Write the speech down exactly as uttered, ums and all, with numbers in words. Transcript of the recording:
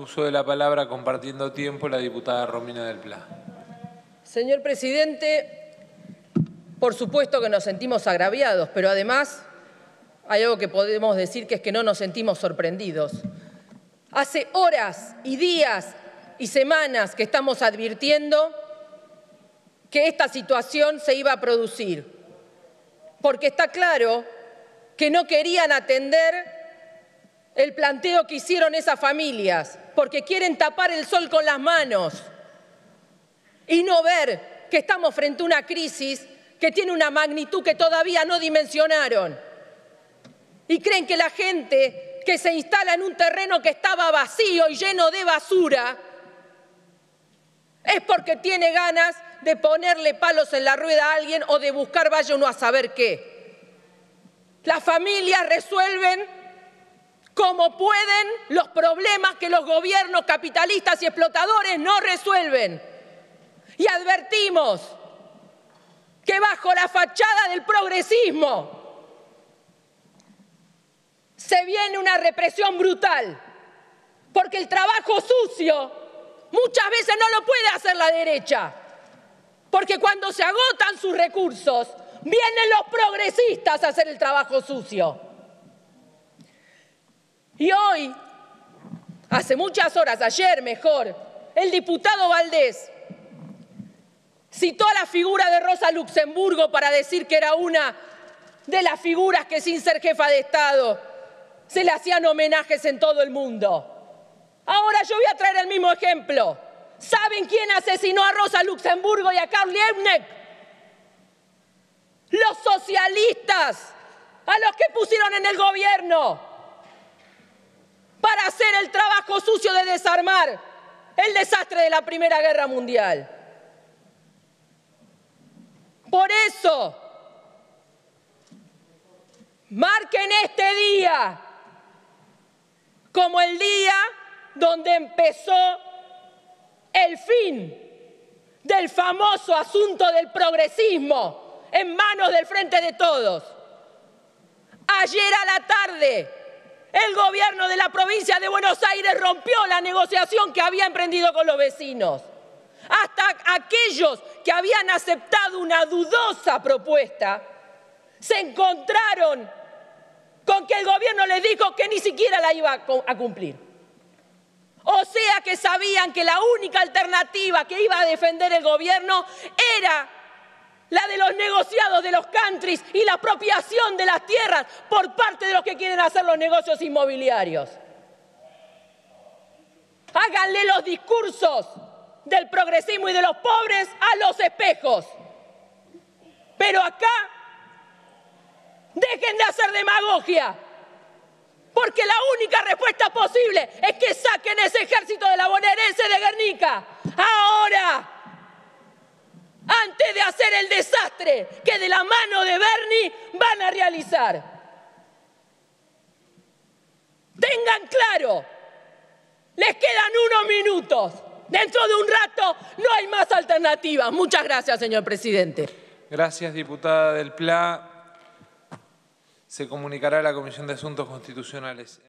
uso de la palabra compartiendo tiempo la diputada Romina del Pla. Señor presidente, por supuesto que nos sentimos agraviados, pero además hay algo que podemos decir, que es que no nos sentimos sorprendidos. Hace horas y días y semanas que estamos advirtiendo que esta situación se iba a producir, porque está claro que no querían atender el planteo que hicieron esas familias, porque quieren tapar el sol con las manos y no ver que estamos frente a una crisis que tiene una magnitud que todavía no dimensionaron. Y creen que la gente que se instala en un terreno que estaba vacío y lleno de basura es porque tiene ganas de ponerle palos en la rueda a alguien o de buscar vaya uno a saber qué. Las familias resuelven como pueden los problemas que los gobiernos capitalistas y explotadores no resuelven. Y advertimos que bajo la fachada del progresismo se viene una represión brutal, porque el trabajo sucio muchas veces no lo puede hacer la derecha, porque cuando se agotan sus recursos, vienen los progresistas a hacer el trabajo sucio. Y hoy, hace muchas horas, ayer mejor, el diputado Valdés citó a la figura de Rosa Luxemburgo para decir que era una de las figuras que sin ser jefa de Estado se le hacían homenajes en todo el mundo. Ahora yo voy a traer el mismo ejemplo. ¿Saben quién asesinó a Rosa Luxemburgo y a Karl Liebknecht? Los socialistas, a los que pusieron en el gobierno para hacer el trabajo sucio de desarmar el desastre de la Primera Guerra Mundial. Por eso, marquen este día como el día donde empezó el fin del famoso asunto del progresismo en manos del Frente de Todos. Ayer a la tarde, el gobierno de la provincia de Buenos Aires rompió la negociación que había emprendido con los vecinos. Hasta aquellos que habían aceptado una dudosa propuesta se encontraron con que el gobierno les dijo que ni siquiera la iba a cumplir. O sea que sabían que la única alternativa que iba a defender el gobierno era la de los negociados de los countries y la apropiación de las tierras por parte de los que quieren hacer los negocios inmobiliarios. Háganle los discursos del progresismo y de los pobres a los espejos. Pero acá dejen de hacer demagogia, porque la única respuesta posible es que saquen ese ejército de la bonaerense de Guernica ahora, antes de hacer el desastre que de la mano de Bernie van a realizar. Tengan claro, les quedan unos minutos. Dentro de un rato no hay más alternativas. Muchas gracias, señor presidente. Gracias, diputada del Pla. Se comunicará a la Comisión de Asuntos Constitucionales.